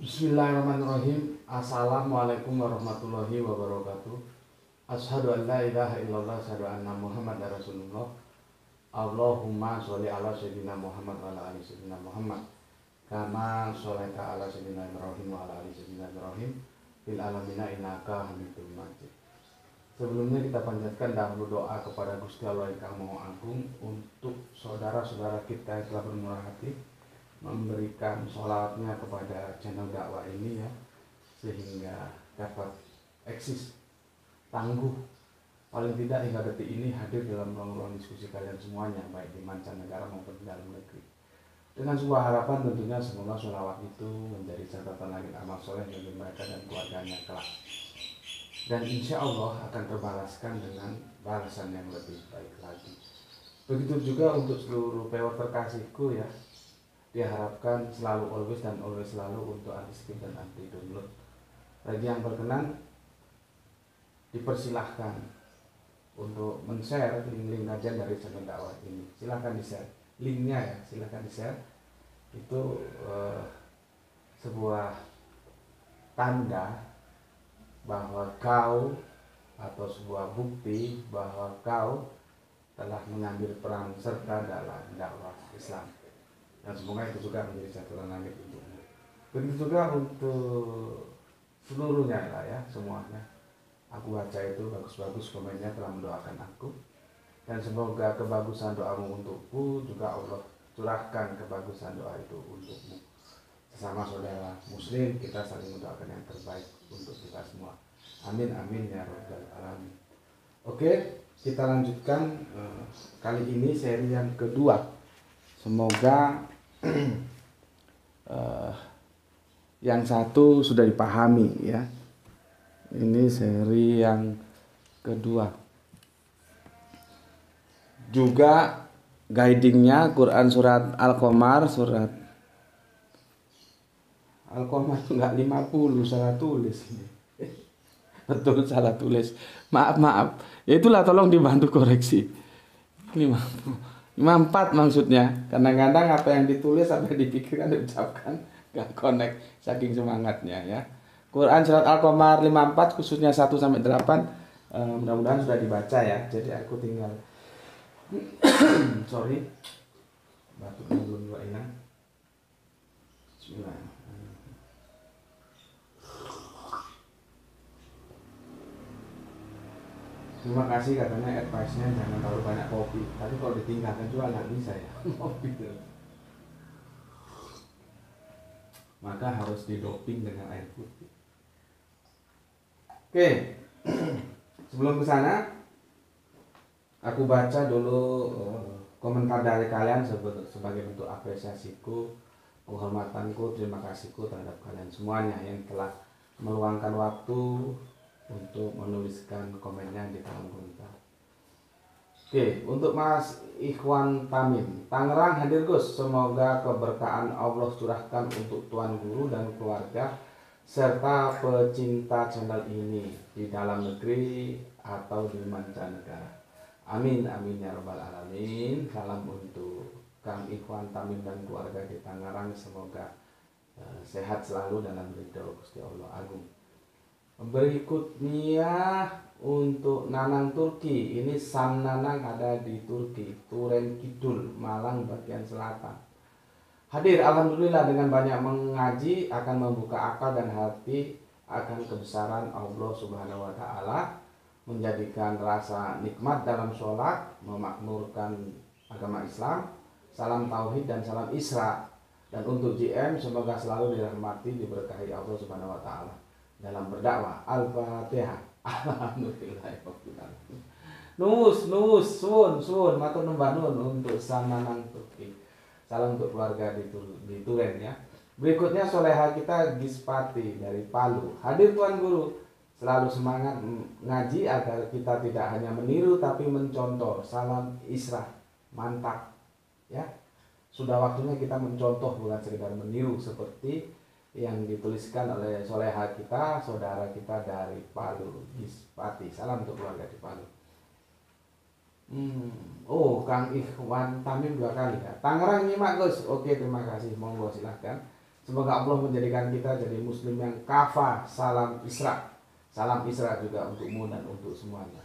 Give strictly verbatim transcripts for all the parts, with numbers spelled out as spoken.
Bismillahirrahmanirrahim. Assalamualaikum warahmatullahi wabarakatuh. Asyhadu an la ilaha illallah, asyhadu anna Muhammadar Rasulullah. Allahumma sholli ala sayyidina Muhammad wa ala ali sayyidina Muhammad. Kama sholaita ala sayyidina Ibrahim wa ala ali sayyidina Ibrahim fil alamina innaka Hamidum Majid. Sebelumnya kita panjatkan dahulu doa kepada Gusti Allah yang Maha Agung untuk saudara-saudara kita yang telah bermurah hati memberikan sholawatnya kepada channel dakwah ini ya, sehingga dapat eksis tangguh paling tidak hingga detik ini hadir dalam ruang-ruang diskusi kalian semuanya, baik di mancanegara maupun di dalam negeri, dengan sebuah harapan tentunya semoga sholawat itu menjadi catatan langit amal soleh bagi mereka dan keluarganya kelak, dan insya Allah akan terbalaskan dengan balasan yang lebih baik lagi. Begitu juga untuk seluruh pewer terkasihku ya, diharapkan selalu always dan always selalu untuk anti skip dan anti download. Bagi yang berkenan dipersilahkan untuk men-share link-link kajian dari channel dakwah ini. Silahkan di-share linknya ya, silahkan di-share. Itu eh, sebuah tanda bahwa kau atau sebuah bukti bahwa kau telah mengambil peran serta dalam dakwah Islam. Dan semoga itu juga menjadi catatan langit untukmu. Begitu juga untuk seluruhnya lah ya, semuanya. Aku baca itu bagus-bagus komennya telah mendoakan aku. Dan semoga kebagusan doamu untukku juga Allah curahkan kebagusan doa itu untukmu. Sesama saudara muslim kita saling mendoakan yang terbaik untuk kita semua. Amin amin ya rabbal alamin. Oke, kita lanjutkan uh, kali ini seri yang kedua. Semoga uh, yang satu sudah dipahami ya. Ini seri yang kedua. Juga guidingnya Quran surat Al-Qamar, surat Al-Qamar enggak lima puluh, salah tulis ini. Betul salah tulis. Maaf maaf. Ya itulah, tolong dibantu koreksi. lima puluh. lima puluh empat maksudnya. Kadang-kadang apa yang ditulis apa yang dipikirkan diucapkan gak connect saking semangatnya ya. Quran surat Al-Qamar lima puluh empat khususnya satu sampai delapan e, mudah-mudahan sudah dibaca ya. Jadi aku tinggal sorry. Batuk belum dua ini. Bismillah. Terima kasih katanya advice-nya jangan terlalu banyak kopi. Tapi kalau ditinggalkan juga nggak bisa ya kopi itu. Maka harus didoping dengan air putih. Oke, sebelum ke sana, aku baca dulu komentar dari kalian sebagai bentuk apresiasiku, penghormatanku, terima kasihku terhadap kalian semuanya yang telah meluangkan waktu untuk menuliskan komennya di kolom komentar. Oke, untuk Mas Ikhwan Tamim, Tangerang hadir Gus. Semoga keberkahan Allah curahkan untuk Tuan Guru dan keluarga serta pecinta channel ini di dalam negeri atau di mancanegara. Amin amin ya rabbal alamin. Salam untuk Kang Ikhwan Tamim dan keluarga di Tangerang. Semoga uh, sehat selalu dalam ridho Gusti Allah Agung. Berikutnya untuk Nanang Turki. Ini Sam Nanang ada di Turki, Turen Kidul, Malang bagian selatan. Hadir alhamdulillah dengan banyak mengaji akan membuka akal dan hati akan kebesaran Allah Subhanahu wa taala, menjadikan rasa nikmat dalam sholat, memakmurkan agama Islam. Salam tauhid dan salam Isra. Dan untuk J M semoga selalu dirahmati, diberkahi Allah Subhanahu wa taala dalam berdakwah. Al-Fatihah. Alhamdulillah. Nus, nus, sun, sun, matur numbah nun untuk Sananang Turki. Salam untuk keluarga di, Tur di Turen ya. Berikutnya soleha kita Gispati dari Palu. Hadir Tuan Guru, selalu semangat ngaji agar kita tidak hanya meniru tapi mencontoh. Salam Isra. Mantap. Ya. Sudah waktunya kita mencontoh bukan sekedar meniru seperti yang dituliskan oleh soleha kita, saudara kita dari Palu, Gispati. Salam untuk keluarga di Palu. Hmm. Oh, Kang Ikhwan Tamim dua kali ya. Tangerang nyimak Gus. Oke, terima kasih. Monggo silahkan. Semoga Allah menjadikan kita jadi muslim yang kafah. Salam Isra. Salam Isra juga untukmu dan untuk semuanya.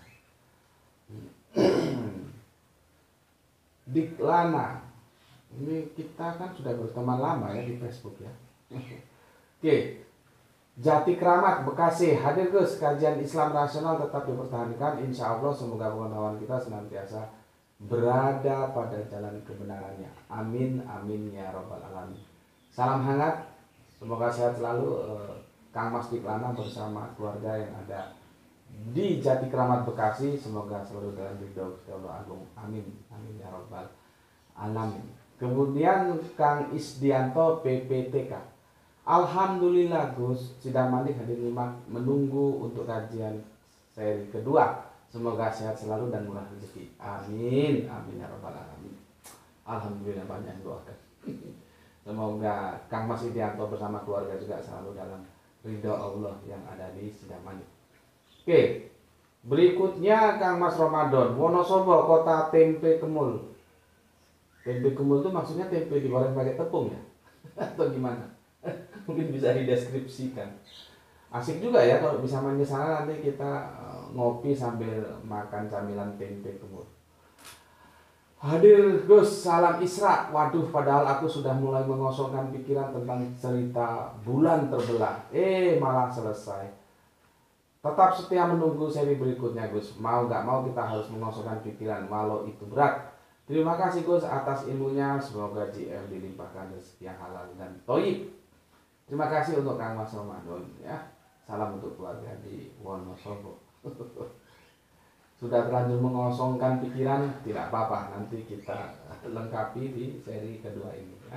Diklana. Ini kita kan sudah berteman lama ya di Facebook ya. Oke. Jati Kramat Bekasi, hadir Gus, kajian Islam rasional tetap dipertahankan. Insya Allah semoga pengetahuan kita senantiasa berada pada jalan kebenarannya. Amin amin ya robbal alamin. Salam hangat, semoga sehat selalu eh, Kang Mas Diklana bersama keluarga yang ada di Jati Kramat Bekasi. Semoga selalu dalam ridho Gusti Allah Agung. Amin amin ya robbal alamin. Kemudian Kang Isdianto P P T K. Alhamdulillah Gus, sidang manik hadir lima menunggu untuk kajian seri kedua. Semoga sehat selalu dan murah rezeki. Amin, amin ya robbal alamin. Alhamdulillah banyak yang doakan. Semoga Kang Mas Idianto bersama keluarga juga selalu dalam ridho Allah yang ada di sidang manik. Oke, berikutnya Kang Mas Ramadan, Wonosobo, kota tempe kemul. Tempe kemul itu maksudnya tempe digoreng pakai tepung ya? Atau gimana? Mungkin bisa dideskripsikan. Asik juga ya kalau bisa main ke sana, nanti kita uh, ngopi sambil makan camilan tempe kemul. Hadir Gus, salam Isra. Waduh, padahal aku sudah mulai mengosongkan pikiran tentang cerita bulan terbelah. Eh, malah selesai. Tetap setia menunggu seri berikutnya Gus. Mau gak mau kita harus mengosongkan pikiran walau itu berat. Terima kasih Gus atas ilmunya. Semoga J M dilimpahkan rezeki yang halal dan thayyib. Terima kasih untuk Kang Mas Ramadan ya. Salam untuk keluarga di Wonosobo. Sudah terlanjur mengosongkan pikiran, tidak apa-apa, nanti kita lengkapi di seri kedua ini ya.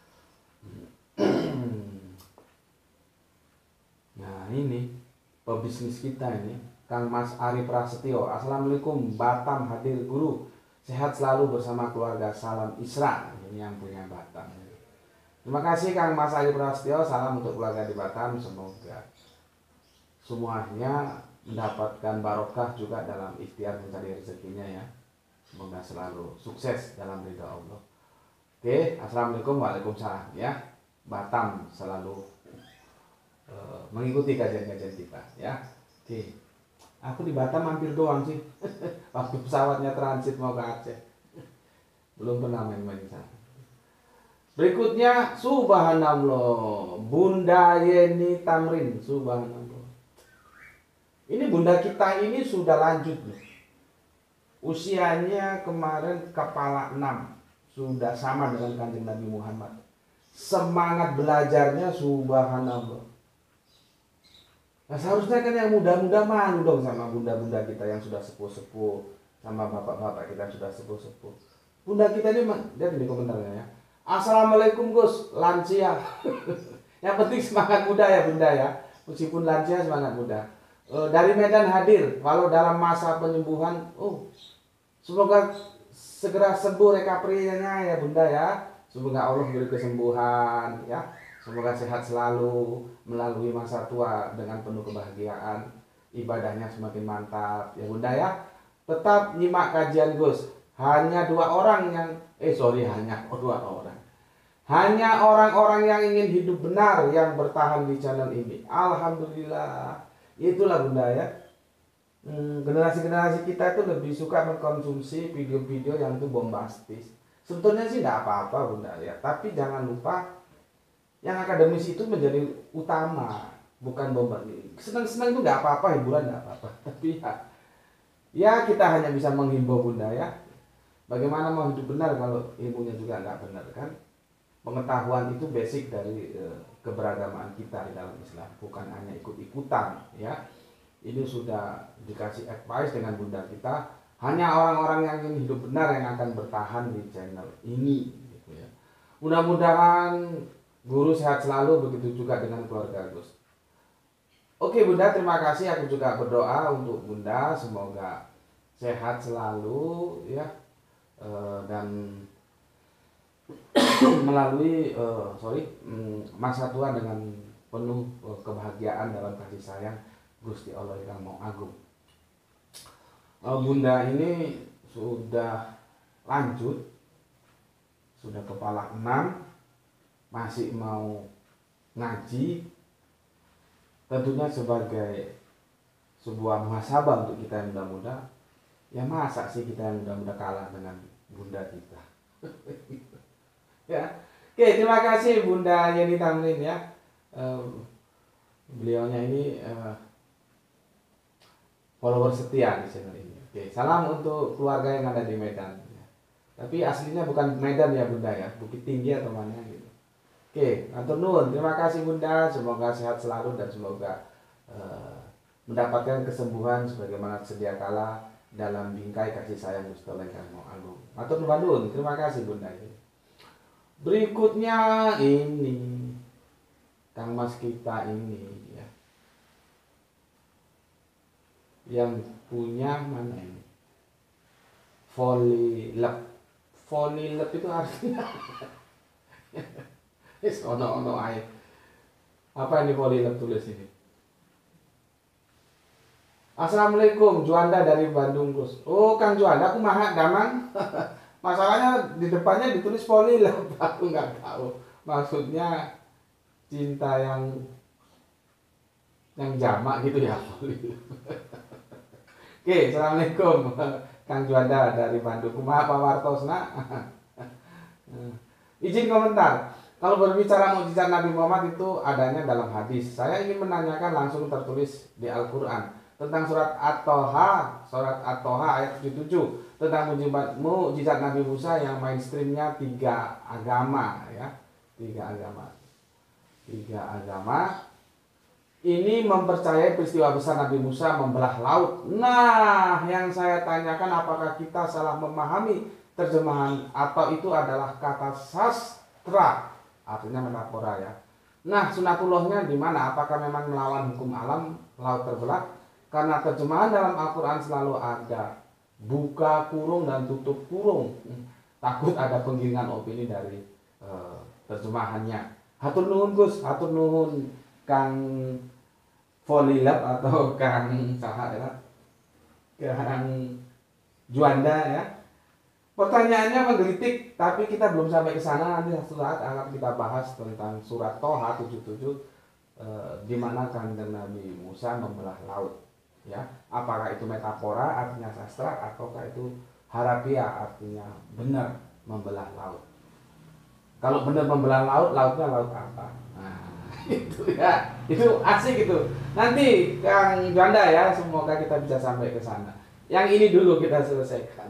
Nah ini pebisnis kita ini, Kang Mas Ari Prasetyo. Assalamualaikum, Batam hadir guru. Sehat selalu bersama keluarga, salam Isra. Ini yang punya Batam. Terima kasih Kang Mas Ari Prasetyo, salam untuk keluarga di Batam. Semoga semuanya mendapatkan barokah juga dalam ikhtiar mencari rezekinya ya. Semoga selalu sukses dalam ridha Allah. Oke, assalamualaikum, waalaikumsalam ya. Batam selalu uh, mengikuti kajian-kajian kita ya. Oke, aku di Batam hampir doang sih. Waktu pesawatnya transit mau ke Aceh, belum pernah main-main di sana. Berikutnya, subhanallah, Bunda Yeni Tamrin, subhanallah. Ini bunda kita ini sudah lanjut nih. Usianya kemarin kepala enam, sudah sama dengan Kanjeng Nabi Muhammad. Semangat belajarnya subhanallah. Nah seharusnya kan yang muda-muda malu dong sama bunda-bunda kita yang sudah sepuh-sepuh, sama bapak-bapak kita yang sudah sepuh-sepuh. Bunda kita ini, lihat di komentarnya ya. Assalamualaikum Gus, lansia. Yang penting semangat muda ya bunda ya. Meskipun lansia semangat muda. E, dari Medan hadir, walau dalam masa penyembuhan. Oh, semoga segera sembuh rekaprinya ya bunda ya. Semoga Allah beri kesembuhan ya. Semoga sehat selalu melalui masa tua dengan penuh kebahagiaan. Ibadahnya semakin mantap ya bunda ya. Tetap nyimak kajian Gus. Hanya dua orang yang eh sorry hanya oh, dua orang. Hanya orang-orang yang ingin hidup benar yang bertahan di channel ini. Alhamdulillah. Itulah bunda ya. Hmm, generasi-generasi kita itu lebih suka mengkonsumsi video-video yang itu bombastis. Sebetulnya sih tidak apa-apa bunda ya. Tapi jangan lupa yang akademis itu menjadi utama, bukan bombastis. Senang-senang itu nggak apa-apa, hiburan nggak apa-apa. Tapi ya, ya kita hanya bisa menghimbau bunda ya. Bagaimana mau hidup benar kalau ilmunya juga nggak benar kan? Pengetahuan itu basic dari e, keberagaman kita di dalam Islam, bukan hanya ikut-ikutan ya. Ini sudah dikasih advice dengan bunda kita. Hanya orang-orang yang ingin hidup benar yang akan bertahan di channel ini. Gitu ya. Mudah-mudahan guru sehat selalu, begitu juga dengan keluarga Gus. Oke bunda, terima kasih. Aku juga berdoa untuk bunda semoga sehat selalu ya. Uh, dan melalui uh, sorry um, masa tua dengan penuh uh, kebahagiaan dalam kasih sayang Gusti Allah yang mau agung. Uh, bunda ini sudah lanjut, sudah kepala enam, masih mau ngaji tentunya sebagai sebuah muhasabah untuk kita yang muda-muda. Ya masa sih kita yang muda-muda kalah dengan bunda kita. Ya, oke, terima kasih Bunda Yeni Tamrin ya. Uh, beliaunya ini uh, follower setia di channel ini. Oke, salam untuk keluarga yang ada di Medan. Tapi aslinya bukan Medan ya Bunda ya, Bukit Tinggi atau mana gitu. Oke, atur nuwun. Terima kasih Bunda, semoga sehat selalu dan semoga uh, mendapatkan kesembuhan sebagaimana sedia kala dalam bingkai kasih sayang Gusti Allah Kang Agung. Atur nuwun, terima kasih Bunda. Berikutnya ini Kang Mas kita ini ya, yang punya mana ini? Volley lab. Volley lab itu artinya es ono ono air. Apa ini volley lab tulis ini? Assalamualaikum, Juanda dari Bandung Terus. Oh, Kang Juanda, aku maha damang. Masalahnya di depannya ditulis volley lab. Aku nggak tahu. Maksudnya cinta yang yang jamak gitu ya, volley lab. Oke, assalamualaikum. Kang Juanda dari Bandung. Kumaha Pak Wartosna? Izin komentar. Kalau berbicara mukjizat Nabi Muhammad itu adanya dalam hadis. Saya ingin menanyakan langsung tertulis di Al-Qur'an tentang surat At-Toha, surat At-Toha ayat tujuh puluh tujuh tentang mukjizat mukjizat Nabi Musa yang mainstreamnya tiga agama ya. Tiga agama. Tiga agama. Ini mempercayai peristiwa besar Nabi Musa membelah laut. Nah, yang saya tanyakan apakah kita salah memahami terjemahan atau itu adalah kata sastra, artinya metafora ya. Nah, sunatullahnya di mana? Apakah memang melawan hukum alam laut terbelah? Karena terjemahan dalam Al-Quran selalu ada buka kurung dan tutup kurung. Takut ada penggiringan opini dari uh, terjemahannya. Hatur nuhun Gus, hatur nuhun Kang Volley Lab atau Kang Saha ya, Kang Juanda ya. Pertanyaannya menggelitik, tapi kita belum sampai ke sana. Nanti suatu saat akan kita bahas tentang surat Toha tujuh puluh tujuh eh, di mana kanjeng Nabi Musa membelah laut. Ya, apakah itu metafora artinya sastra ataukah itu harafiah artinya benar membelah laut? Kalau benar membelah laut, lautnya laut apa? Nah, itu ya, itu asik itu. Nanti Kang Juanda ya, semoga kita bisa sampai ke sana. Yang ini dulu kita selesaikan.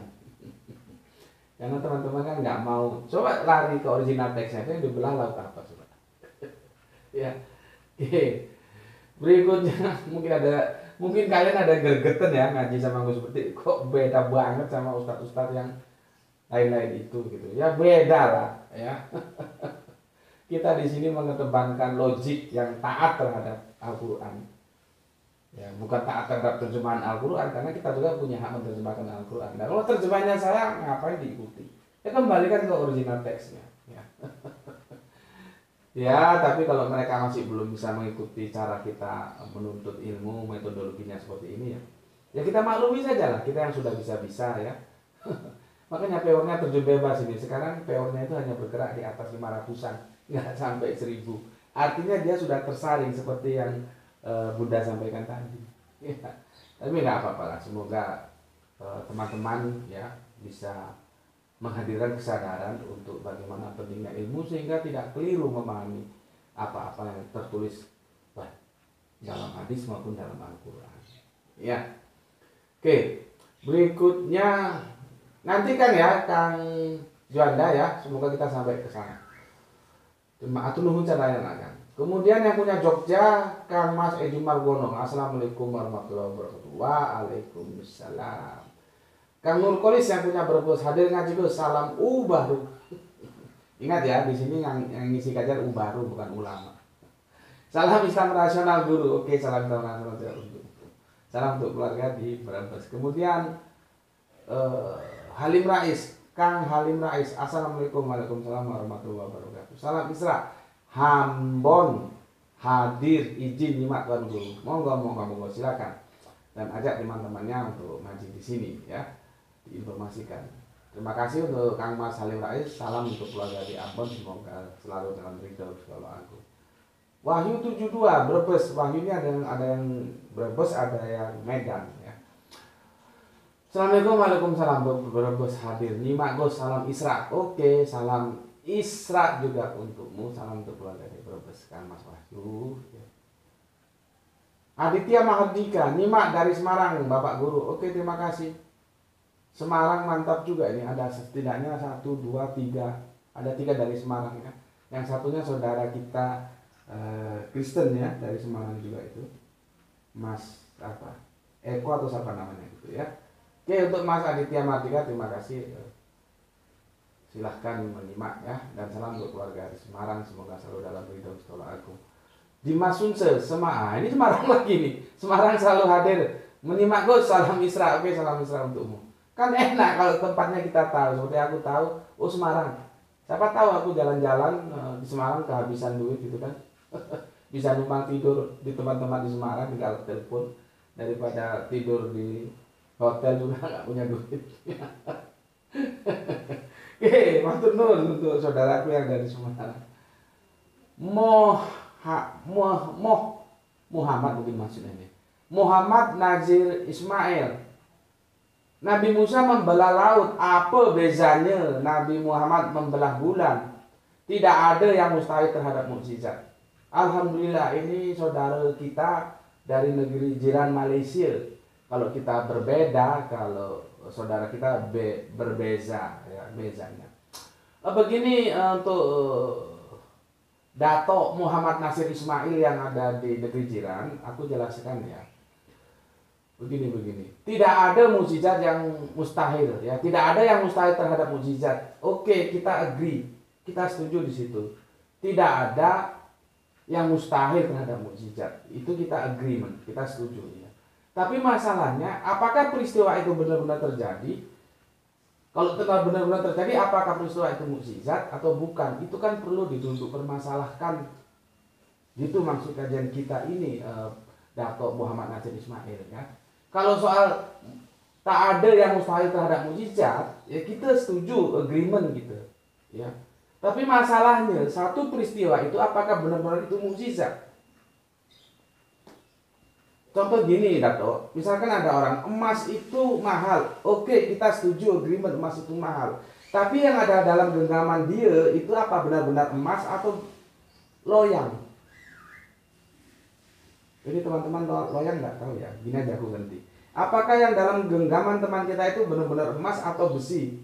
Karena teman-teman kan nggak mau coba lari ke original teksnya, itu dibelah laut apa coba? Ya, oke. Berikutnya mungkin ada, mungkin kalian ada gergeten ya ngaji sama Gus Bekti, kok beda banget sama ustadz-ustadz yang lain-lain itu gitu. Ya beda lah ya. Kita di sini mengedepankan logik yang taat terhadap Al-Qur'an. Ya, bukan taat terhadap terjemahan Al-Qur'an karena kita juga punya hak menerjemahkan Al-Qur'an. Nah, kalau terjemahannya saya ngapain diikuti? Ya kembalikan ke original teksnya, ya. Ya, tapi kalau mereka masih belum bisa mengikuti cara kita menuntut ilmu, metodologinya seperti ini ya. Ya kita maklumi saja lah, kita yang sudah bisa-bisa ya. Makanya peornya terjun bebas ini. Sekarang peornya itu hanya bergerak di atas lima ratusan, nggak sampai seribu. Artinya dia sudah tersaring seperti yang uh, Bunda sampaikan tadi. Ya. Tapi nggak apa-apa lah. Semoga uh, teman-teman ya bisa menghadirkan kesadaran untuk bagaimana pentingnya ilmu sehingga tidak keliru memahami apa-apa yang tertulis baik dalam hadis maupun dalam Al-Qur'an. Ya. Oke, berikutnya nanti kan ya Kang Juanda ya, semoga kita sampai ke sana. Terima atur nuhun kan. Kemudian yang punya Jogja Kang Mas Edi Margono. Assalamualaikum warahmatullahi wabarakatuh. Waalaikumsalam. Kang Nur Kolis yang punya Brebes hadir ngaji Gus. Salam ubaru. Ingat ya, di sini yang, yang ngisi kajian ubaru bukan ulama. Salam Islam rasional guru. Oke, salam Islam rasional untuk salam untuk keluarga di Brebes. Kemudian uh, Halim Rais, Kang Halim Rais. Assalamualaikum Waalaikumsalam warahmatullahi wabarakatuh. Salam Isra. Hambon hadir izin nyimak Tuan Guru. Monggo monggo monggo silakan. Dan ajak teman-temannya untuk ngaji di sini ya. Diinformasikan. Terima kasih untuk Kang Mas Halim Rais. Salam untuk keluarga di Ambon, semoga selalu dalam ridho kalau aku. Wahyu tujuh puluh dua Brebes. Wahyu ini ada yang ada yang Brebes, ada yang Medan ya. Assalamualaikum, waalaikumsalam. Brebes hadir. Nyimak Gus, salam Isra. Oke, salam Isra juga untukmu. Salam untuk keluarga dari Brebes kan Mas Wahyu. Aditya Mahardika, nyimak dari Semarang Bapak Guru. Oke, terima kasih. Semarang mantap juga ini, ada setidaknya satu, dua, tiga. Ada tiga dari Semarang ya. Yang satunya saudara kita Uh, Kristen ya, dari Semarang juga itu, Mas apa Eko atau siapa namanya gitu ya. Oke, untuk Mas Aditya Mardika terima kasih, silahkan menyimak ya, dan salam untuk keluarga di Semarang, semoga selalu dalam ridho sekolah aku. Dimas Sunse Semarang, ini Semarang lagi nih, Semarang selalu hadir menyimak Gus, salam Isra. Oke, salam Isra untukmu. Kan enak kalau tempatnya kita tahu, seperti aku tahu, oh Semarang, siapa tahu aku jalan-jalan uh, di Semarang kehabisan duit gitu kan. Bisa numpang tidur di teman-teman di Semarang tinggal telepon daripada tidur di hotel juga nggak punya duit. Oke, matur nuwun untuk saudaraku yang dari Semarang. Moh, moh, moh, Muhammad mungkin maksudnya ini. Muhammad Nazir Ismail. Nabi Musa membelah laut, apa bezanya Nabi Muhammad membelah bulan? Tidak ada yang mustahil terhadap mukjizat. Alhamdulillah, ini saudara kita dari negeri jiran Malaysia. Kalau kita berbeda, kalau saudara kita be, berbeza ya, bezanya. Begini untuk Dato Muhammad Nasir Ismail yang ada di negeri jiran, aku jelaskan ya. Begini begini. Tidak ada mukjizat yang mustahil ya. Tidak ada yang mustahil terhadap mukjizat. Oke, kita agree. Kita setuju di situ. Tidak ada yang mustahil terhadap mukjizat, itu kita agreement, kita setuju ya. Tapi masalahnya, apakah peristiwa itu benar-benar terjadi? Kalau benar-benar terjadi, apakah peristiwa itu mukjizat atau bukan? Itu kan perlu diduduk permasalahkan. Gitu maksud kajian kita ini, eh, Dato Muhammad Nasir Ismail ya. Kalau soal tak ada yang mustahil terhadap mukjizat, ya kita setuju, agreement gitu ya. Tapi masalahnya, satu peristiwa itu apakah benar-benar itu mukjizat? Contoh gini, Dato, misalkan ada orang, emas itu mahal. Oke, kita setuju, agreement emas itu mahal. Tapi yang ada dalam genggaman dia, itu apa benar-benar emas atau loyang? Jadi teman-teman loyang nggak tahu ya, gini aja aku ganti. Apakah yang dalam genggaman teman kita itu benar-benar emas atau besi?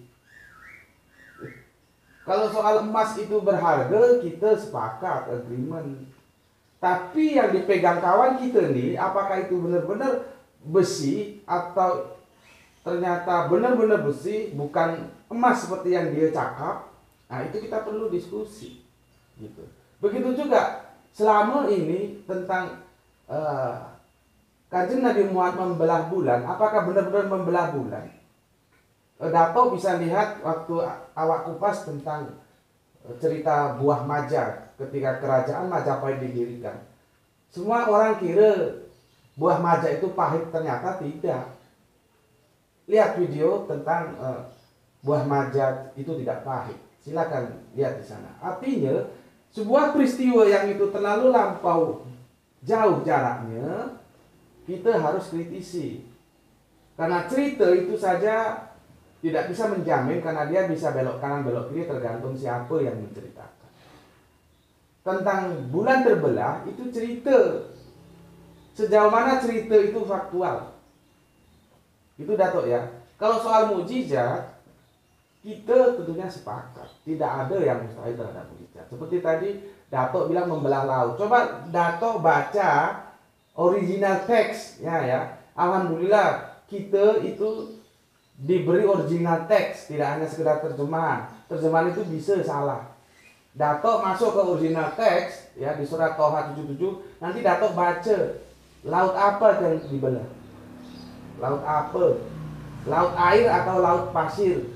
Kalau soal emas itu berharga, kita sepakat, agreement. Tapi yang dipegang kawan kita nih, apakah itu benar-benar besi atau ternyata benar-benar besi, bukan emas seperti yang dia cakap? Nah, itu kita perlu diskusi. Gitu. Begitu juga selama ini tentang uh, kajian Nabi Muhammad membelah bulan, apakah benar-benar membelah bulan? Dato bisa lihat waktu awak kupas tentang cerita buah Maja ketika kerajaan Majapahit didirikan. Semua orang kira buah Maja itu pahit, ternyata tidak. Lihat video tentang uh, buah Maja itu tidak pahit. Silakan lihat di sana. Artinya sebuah peristiwa yang itu terlalu lampau jauh jaraknya, kita harus kritisi. Karena cerita itu saja tidak bisa menjamin, karena dia bisa belok kanan belok kiri tergantung siapa yang menceritakan. Tentang bulan terbelah itu cerita. Sejauh mana cerita itu faktual? Itu Dato ya. Kalau soal mukjizat, kita tentunya sepakat. Tidak ada yang mustahil terhadap mukjizat. Seperti tadi Dato bilang membelah laut. Coba Dato baca original text ya ya. Alhamdulillah kita itu diberi original teks, tidak hanya sekedar terjemahan. Terjemahan itu bisa salah. Dato masuk ke original teks ya di surat Toha tujuh puluh tujuh, nanti Dato baca laut apa yang dibelah. Laut apa? Laut air atau laut pasir?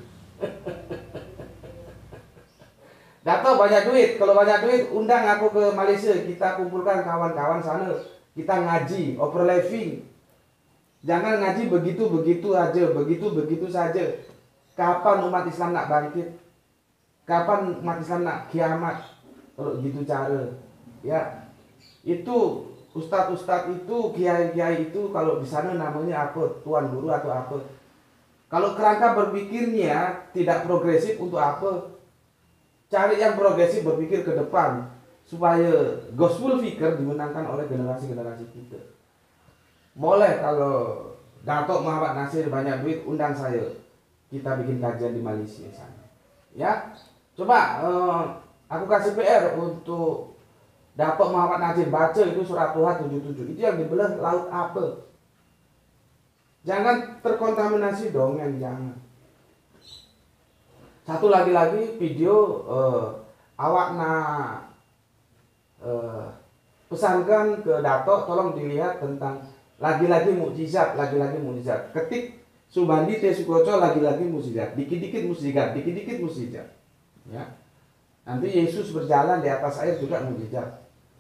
Dato banyak duit, kalau banyak duit undang aku ke Malaysia, kita kumpulkan kawan-kawan sana, kita ngaji, overliving. Jangan ngaji begitu-begitu aja, begitu-begitu saja. Kapan umat Islam nak bangkit? Kapan umat Islam nak kiamat? Kalau gitu cara, ya Itu ustadz-ustadz itu, kiai-kiai itu kalau di sana namanya apa? Tuan guru atau apa? Kalau kerangka berpikirnya tidak progresif untuk apa? Cari yang progresif, berpikir ke depan supaya gospel figure dimenangkan oleh generasi-generasi kita. Boleh kalau Datuk Muhammad Nasir banyak duit, undang saya. Kita bikin kajian di Malaysia sana. Ya, coba eh, aku kasih P R untuk Datuk Muhammad Nasir baca itu surat Tuhan tujuh puluh tujuh. Itu yang dibelah laut apa? Jangan terkontaminasi dongeng, jangan. Satu lagi-lagi video eh, awak nak eh, pesankan ke Datuk, tolong dilihat tentang lagi-lagi mukjizat, lagi-lagi mukjizat. Ketik Subandi T. Sukoco lagi-lagi mukjizat, dikit-dikit mukjizat, dikit-dikit mukjizat. Ya. Nanti Yesus berjalan di atas air juga mukjizat.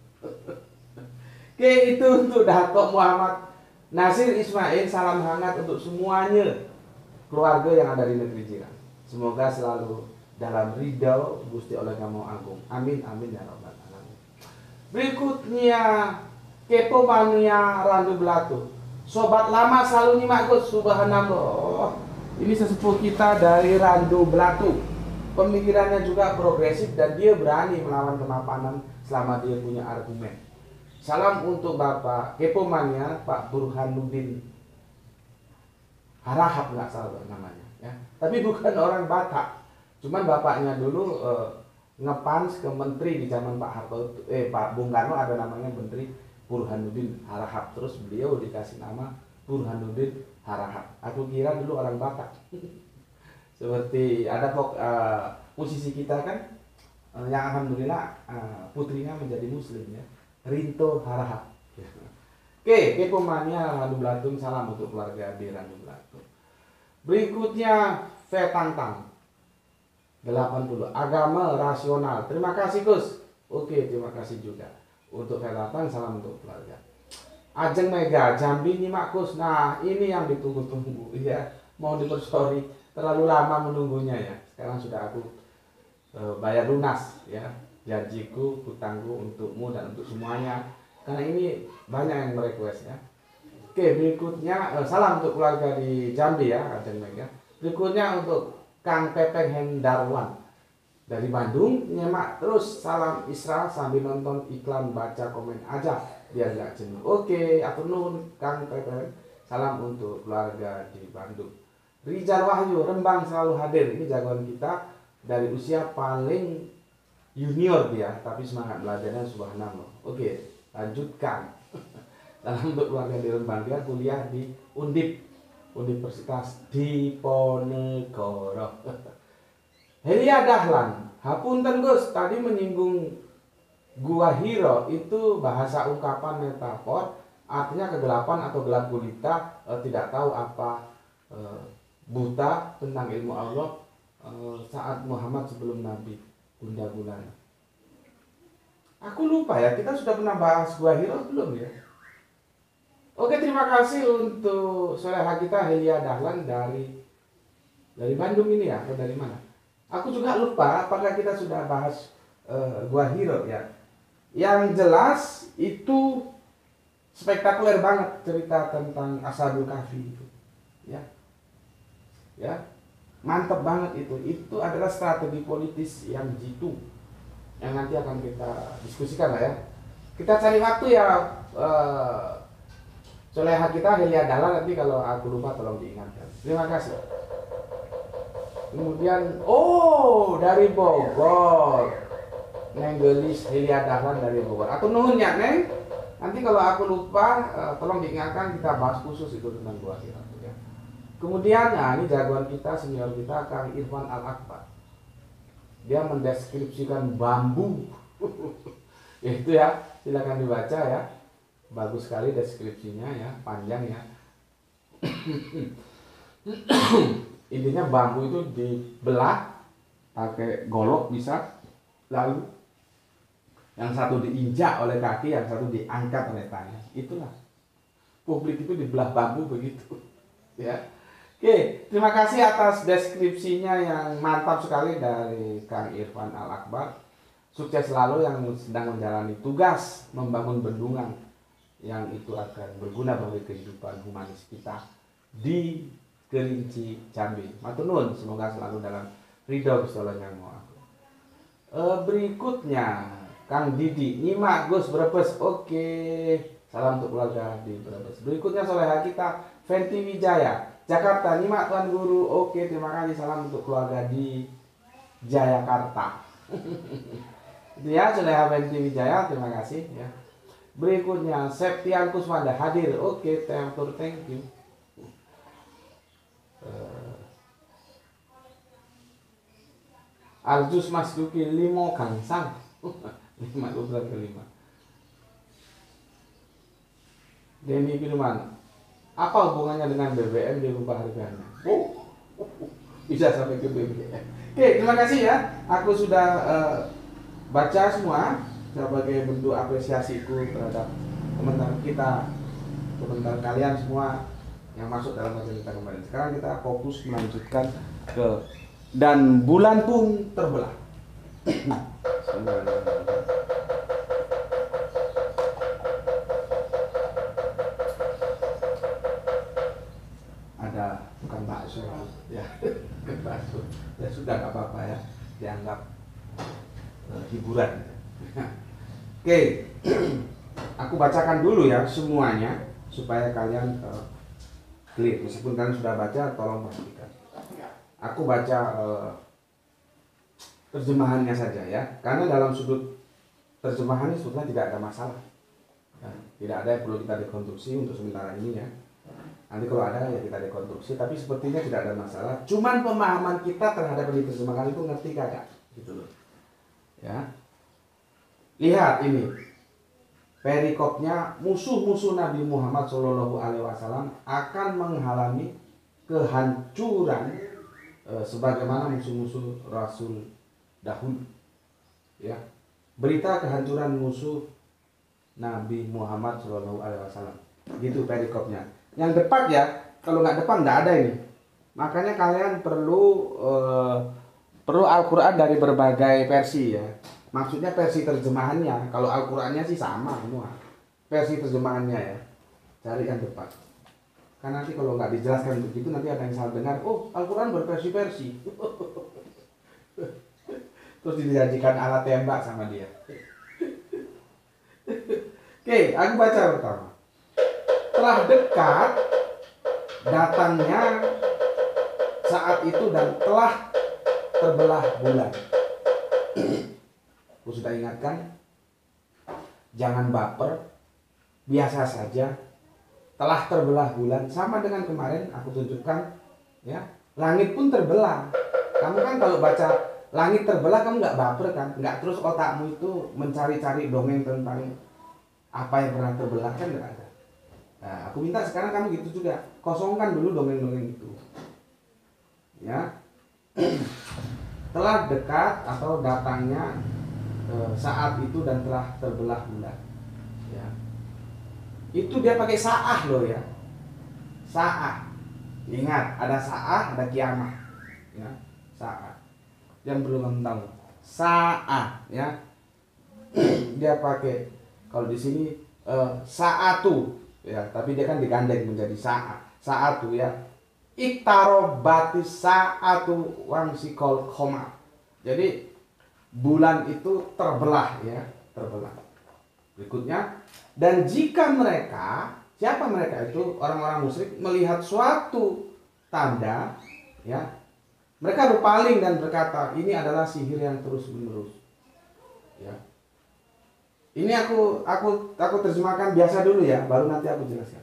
Oke, itu untuk Datuk Muhammad Nasir Ismail. Salam hangat untuk semuanya keluarga yang ada di negeri jiran. Semoga selalu dalam ridho Gusti oleh Kamu Agung. Amin amin ya rabbal alamin. Berikutnya Kepo Mania Randu Belatu. Sobat lama selalu nyimak Gus, subhanallah. Ini sesepuh kita dari Randu Belatu. Pemikirannya juga progresif dan dia berani melawan kemapanan selama dia punya argumen. Salam untuk Bapak Kepo Mania, Pak Burhanuddin Harahap nggak salah namanya. Ya. Tapi bukan orang Batak, cuman bapaknya dulu eh, ngepans ke menteri di zaman Pak Harto, eh Pak Bung Karno ada namanya Menteri Burhanuddin Harahap, terus beliau dikasih nama Burhanuddin Harahap. Aku kira dulu orang Batak. Seperti ada kok uh, musisi kita kan uh, yang alhamdulillah uh, putrinya menjadi muslim ya, Rinto Harahap. Oke, Kepo Mania Randu Belatu, salam untuk keluarga di Randu Belatu. Berikutnya Fetantang delapan puluh, agama rasional. Terima kasih Gus. Oke, terima kasih juga untuk Fetantang, salam untuk keluarga. Ajeng Mega Jambi nyimak Gus. Nah, ini yang ditunggu-tunggu ya. Mau dipersori, terlalu lama menunggunya ya. Sekarang sudah aku e, bayar lunas ya. Janjiku, hutangku untukmu dan untuk semuanya. Karena ini banyak yang merequest ya. Oke, berikutnya eh, salam untuk keluarga di Jambi ya, Ajeng Mega. Berikutnya untuk Kang Pepeng Hendarwan dari Bandung, nyemak terus salam Isra sambil nonton iklan, baca komen aja biar gak jenuh. Oke, atur nuhun Kang Pepeng. Salam untuk keluarga di Bandung. Rizal Wahyu Rembang selalu hadir. Ini jagoan kita dari usia paling junior dia, tapi semangat belajarnya subhanallah. Oke, lanjutkan. Dalam untuk keluarga di Rembang, dia kuliah di Undip Universitas Diponegoro. Helia Dahlan, hapunten Gus, tadi menyinggung gua hiro itu bahasa ungkapan metafor, artinya kegelapan atau gelap gulita, eh, tidak tahu apa, eh, buta tentang ilmu Allah eh, saat Muhammad sebelum Nabi, Bunda Bulan. Aku lupa ya, kita sudah pernah bahas gua hiro belum ya? Oke, terima kasih untuk soleha kita Helia Dahlan dari dari Bandung ini ya, atau dari mana? Aku juga lupa apakah kita sudah bahas uh, Gua Hiro ya. Yang jelas itu spektakuler banget cerita tentang Ashabul Kahfi itu. Ya. Ya. Mantap banget itu. Itu adalah strategi politis yang jitu yang nanti akan kita diskusikan lah ya. Kita cari waktu ya uh, soleha kita Helia Dahlan, nanti kalau aku lupa tolong diingatkan. Terima kasih. Kemudian oh dari Bogor, Neng Gelis Helia Dahlan dari Bogor. Aku nuhun ya Neng. Nanti kalau aku lupa uh, tolong diingatkan, kita bahas khusus itu tentang gua hiro ya. Kemudian nah ini jagoan kita, senior kita Kang Irfan Al Akbar. Dia mendeskripsikan bambu. Itu ya, silakan dibaca ya. Bagus sekali deskripsinya ya, panjang ya. Intinya bambu itu dibelah pakai golok bisa, lalu yang satu diinjak oleh kaki, yang satu diangkat oleh tangan. Itulah publik itu dibelah bambu begitu ya. Oke, terima kasih atas deskripsinya yang mantap sekali dari Kang Irfan Al Akbar. Sukses selalu yang sedang menjalani tugas membangun bendungan yang itu akan berguna bagi kehidupan humanis kita di Kerinci Jambi. Matur nuwun, semoga selalu dalam ridho Gusti Allah Yang Maha Agung. E, berikutnya Kang Didi, nyimak Gus Brebes. Oke, salam untuk keluarga di Brebes. Berikutnya soleha kita Fenty Wijaya, Jakarta, nyimak Tuan Guru. Oke, terima kasih, salam untuk keluarga di Jayakarta. Itu ya, soleha Fenty Wijaya, terima kasih ya. Berikutnya Septian Kuswanda hadir. Oke, thank you, thank you. Uh, Aljus Mas Duki limo gangsang. Lima urutan kelima. Denny Firman, apa hubungannya dengan B B M dirubah harganya? Oh, bisa sampai ke B B M. Oke, terima kasih ya. Aku sudah uh, baca semua sebagai bentuk apresiasiku terhadap teman-teman kita, teman-teman kalian semua yang masuk dalam kajian kita kemarin. Sekarang kita fokus melanjutkan ke dan bulan pun terbelah. Ada bukan bakso ya, bukan bakso. Ya sudah, nggak apa-apa ya, dianggap uh, hiburan. Oke, aku bacakan dulu ya semuanya supaya kalian uh, clear. Meskipun kalian sudah baca, tolong perhatikan. Aku baca uh, terjemahannya saja ya, karena dalam sudut terjemahan ini sebetulnya tidak ada masalah. Ya, tidak ada yang perlu kita dekonstruksi untuk sementara ini ya. Nanti kalau ada ya kita dekonstruksi, tapi sepertinya tidak ada masalah. Cuman pemahaman kita terhadap yang diterjemahkan itu ngerti kagak, gitu loh. Ya. Lihat ini, perikopnya, musuh-musuh Nabi Muhammad shallallahu alaihi wasallam akan menghalangi kehancuran e, sebagaimana musuh-musuh Rasul dahulu. Ya, berita kehancuran musuh Nabi Muhammad shallallahu alaihi wasallam. Gitu perikopnya. Yang depan ya, kalau nggak depan nggak ada ini. Makanya kalian perlu e, perlu Al-Quran dari berbagai versi ya. Maksudnya versi terjemahannya. Kalau Al-Qurannya sih sama semua. Versi terjemahannya ya. Cari yang tepat. Karena nanti kalau nggak dijelaskan begitu, nanti ada yang salah dengar. Oh, Al-Quran berversi-versi. Terus dijanjikan alat tembak sama dia. Oke, aku baca pertama. Telah dekat datangnya saat itu dan telah terbelah bulan. Aku sudah ingatkan, jangan baper, biasa saja. Telah terbelah bulan, sama dengan kemarin aku tunjukkan, ya, langit pun terbelah. Kamu kan kalau baca langit terbelah, kamu nggak baper kan, nggak terus otakmu itu mencari-cari dongeng tentang apa yang pernah terbelah, kan nggak ada. Nah, aku minta sekarang kamu gitu juga, kosongkan dulu dongeng-dongeng itu, ya. Telah dekat atau datangnya saat itu dan telah terbelah bulan ya. Itu dia pakai saah loh ya. Saah. Ingat, ada saah, ada kiamah ya. Saah. Yang perlu kamu tahu. Saah ya. Dia pakai, kalau di sini uh, saatu ya, tapi dia kan digandeng menjadi saah. Saatu ya. Iktarobatis saatu wangsikol koma. Jadi bulan itu terbelah ya, terbelah. Berikutnya, dan jika mereka, siapa mereka itu? Orang-orang musyrik melihat suatu tanda ya, mereka berpaling dan berkata, ini adalah sihir yang terus-menerus. Ya. Ini aku aku aku terjemahkan biasa dulu ya, baru nanti aku jelaskan.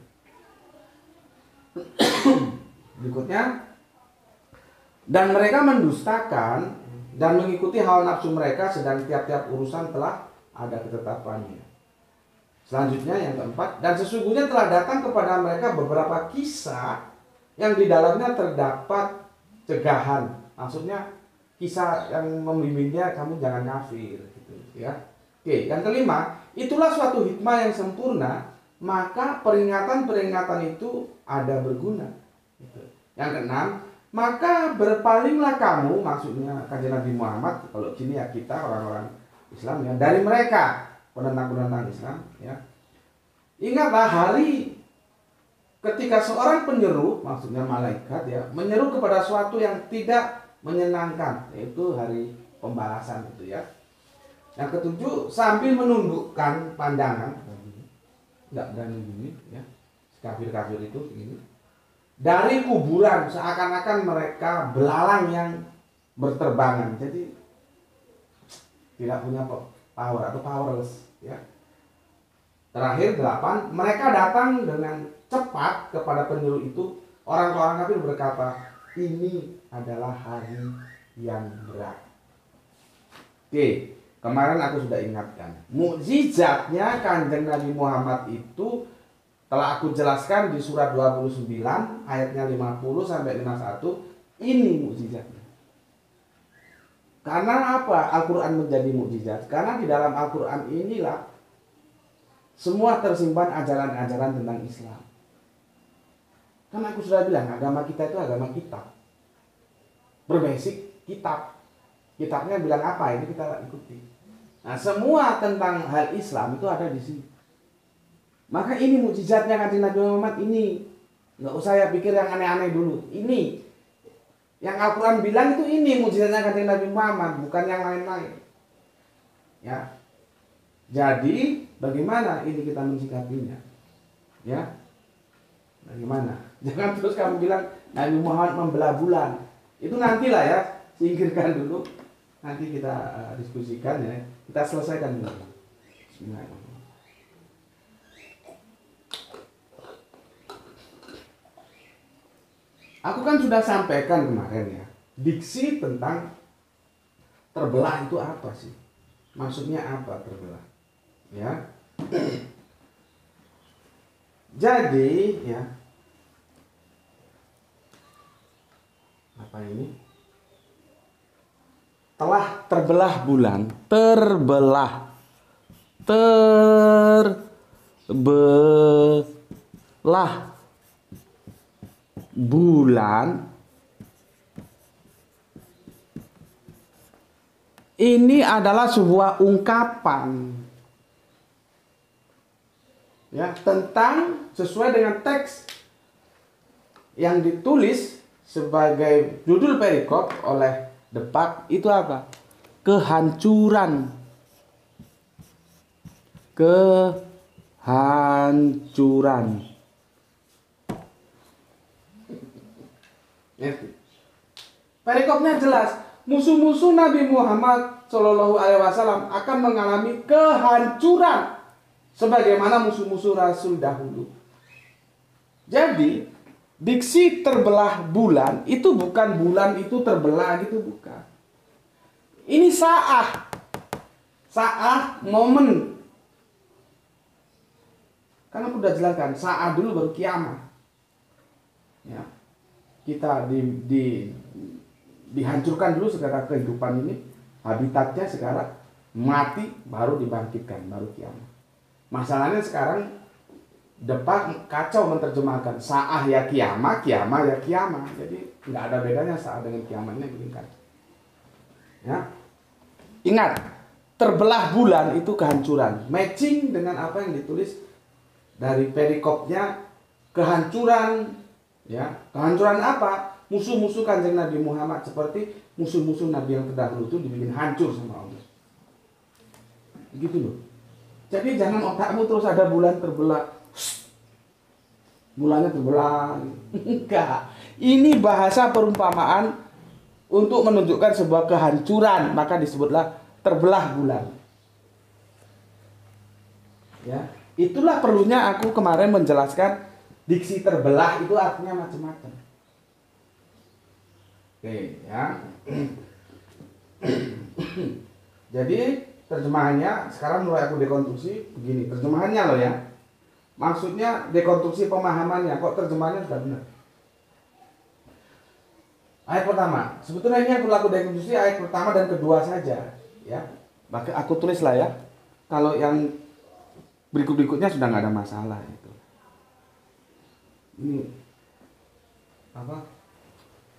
Berikutnya, dan mereka mendustakan dan mengikuti hawa nafsu mereka, sedang tiap-tiap urusan telah ada ketetapannya. Selanjutnya yang keempat, dan sesungguhnya telah datang kepada mereka beberapa kisah yang di dalamnya terdapat cegahan. Maksudnya kisah yang membimbingnya kamu jangan kafir gitu ya. Oke, yang kelima, itulah suatu hikmah yang sempurna, maka peringatan-peringatan itu ada berguna. Gitu. Yang keenam, maka berpalinglah kamu, maksudnya kanjeng Nabi Muhammad, kalau gini ya kita orang-orang Islam ya, dari mereka penentang-penentang Islam ya. Ingatlah hari ketika seorang penyeru, maksudnya malaikat ya, menyeru kepada suatu yang tidak menyenangkan, yaitu hari pembalasan itu ya. Yang ketujuh, sambil menundukkan pandangan, nggak berani gini ya, kafir-kafir itu gini, dari kuburan seakan-akan mereka belalang yang berterbangan, jadi tidak punya power atau powerless ya. Terakhir delapan, mereka datang dengan cepat kepada penyeru itu. Orang-orang kafir berkata, ini adalah hari yang berat. Oke, kemarin aku sudah ingatkan, mukjizatnya Kanjeng Nabi Muhammad itu telah aku jelaskan di surat dua puluh sembilan ayatnya lima puluh sampai lima puluh satu. Ini mukjizatnya. Karena apa Al-Quran menjadi mukjizat? Karena di dalam Al-Quran inilah semua tersimpan ajaran-ajaran tentang Islam. Kan aku sudah bilang, agama kita itu agama kitab. Berbasic kitab. Kitabnya bilang apa, ini kita ikuti. Nah, semua tentang hal Islam itu ada di sini. Maka ini mukjizatnya Kanjeng Nabi Muhammad ini. Nggak usah ya pikir yang aneh-aneh dulu. Ini yang Al-Quran bilang itu, ini mukjizatnya Kanjeng Nabi Muhammad, bukan yang lain-lain. Ya. Jadi bagaimana ini kita mensikapinya? Ya. Bagaimana? Jangan terus kamu bilang Nabi Muhammad membelah bulan. Itu nantilah ya, singkirkan dulu. Nanti kita uh, diskusikan ya. Kita selesaikan dulu. Bismillahirrahmanirrahim. Aku kan sudah sampaikan kemarin ya, diksi tentang terbelah itu apa sih? Maksudnya apa terbelah? Ya. Jadi ya, apa ini? Telah terbelah bulan, terbelah, terbelah bulan ini adalah sebuah ungkapan ya tentang sesuai dengan teks yang ditulis sebagai judul perikop oleh Depak itu apa? Kehancuran. Kehancuran. Perikopnya jelas, musuh-musuh Nabi Muhammad Shallallahu Alaihi Wasallam akan mengalami kehancuran sebagaimana musuh-musuh Rasul dahulu. Jadi diksi terbelah bulan itu bukan bulan itu terbelah gitu, bukan. Ini saah, saah momen. Karena aku sudah jelaskan, saah dulu baru kiamat. Ya. Kita di, di, dihancurkan dulu segala kehidupan ini, habitatnya sekarang mati, baru dibangkitkan, baru kiamat. Masalahnya sekarang Depak kacau menerjemahkan saah ya kiamat, kiamat ya kiamat. Jadi nggak ada bedanya saah dengan kiamatnya, begini kan? Ya, ingat, terbelah bulan itu kehancuran, matching dengan apa yang ditulis dari perikopnya, kehancuran. Ya, kehancuran apa? Musuh-musuh Kanjeng Nabi Muhammad seperti musuh-musuh Nabi yang terdahulu itu dibikin hancur sama Allah. Begitu loh. Jadi jangan otakmu terus ada bulan terbelah, bulannya terbelah. Enggak. Ini bahasa perumpamaan untuk menunjukkan sebuah kehancuran, maka disebutlah terbelah bulan. Ya, itulah perlunya aku kemarin menjelaskan diksi terbelah itu artinya macam-macam. Oke, ya. Jadi terjemahannya sekarang mulai aku dekonstruksi begini. Terjemahannya loh ya. Maksudnya dekonstruksi pemahamannya. Kok terjemahannya sudah benar? Ayat pertama. Sebetulnya ini aku laku dekonstruksi ayat pertama dan kedua saja. Ya. Maka aku tulis lah ya. Kalau yang berikut-berikutnya sudah nggak ada masalah itu. Ini apa?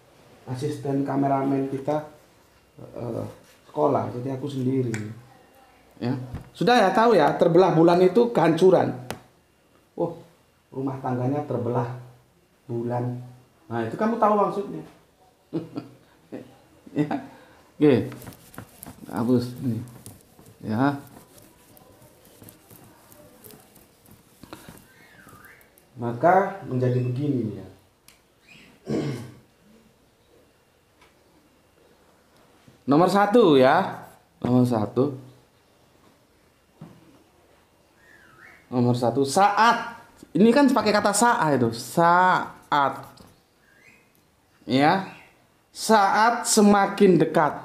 Asisten kameramen kita uh, sekolah. Jadi aku sendiri. Ya. Sudah ya tahu ya, terbelah bulan itu kehancuran. Oh, rumah tangganya terbelah bulan. Nah, itu kamu tahu maksudnya. Ya. Oke. Hapus ini. Ya. Maka menjadi begini ya. Nomor satu ya. Nomor satu. Nomor satu, saat. Ini kan pakai kata saat itu. Saat. Ya. Saat semakin dekat.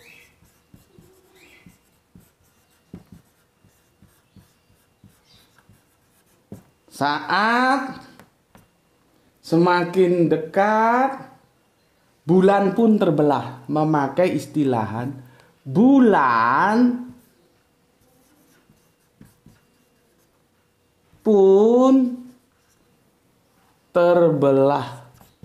Saat semakin dekat, bulan pun terbelah. Memakai istilahan bulan pun terbelah.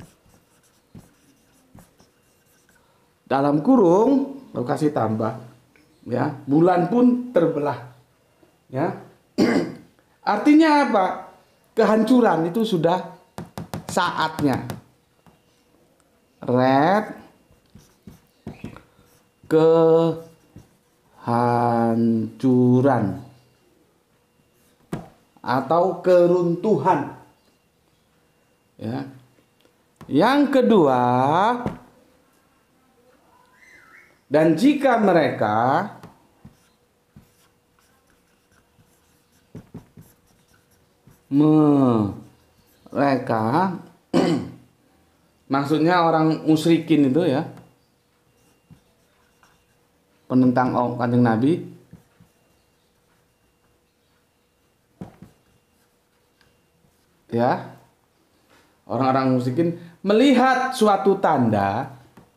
Dalam kurung, aku kasih tambah, ya, bulan pun terbelah. Ya, artinya apa? Kehancuran itu sudah saatnya. Red kehancuran atau keruntuhan. Ya. Yang kedua, dan jika mereka mereka maksudnya orang musyrikin itu ya, penentang Kanjeng Nabi, ya, orang-orang musyrikin melihat suatu tanda,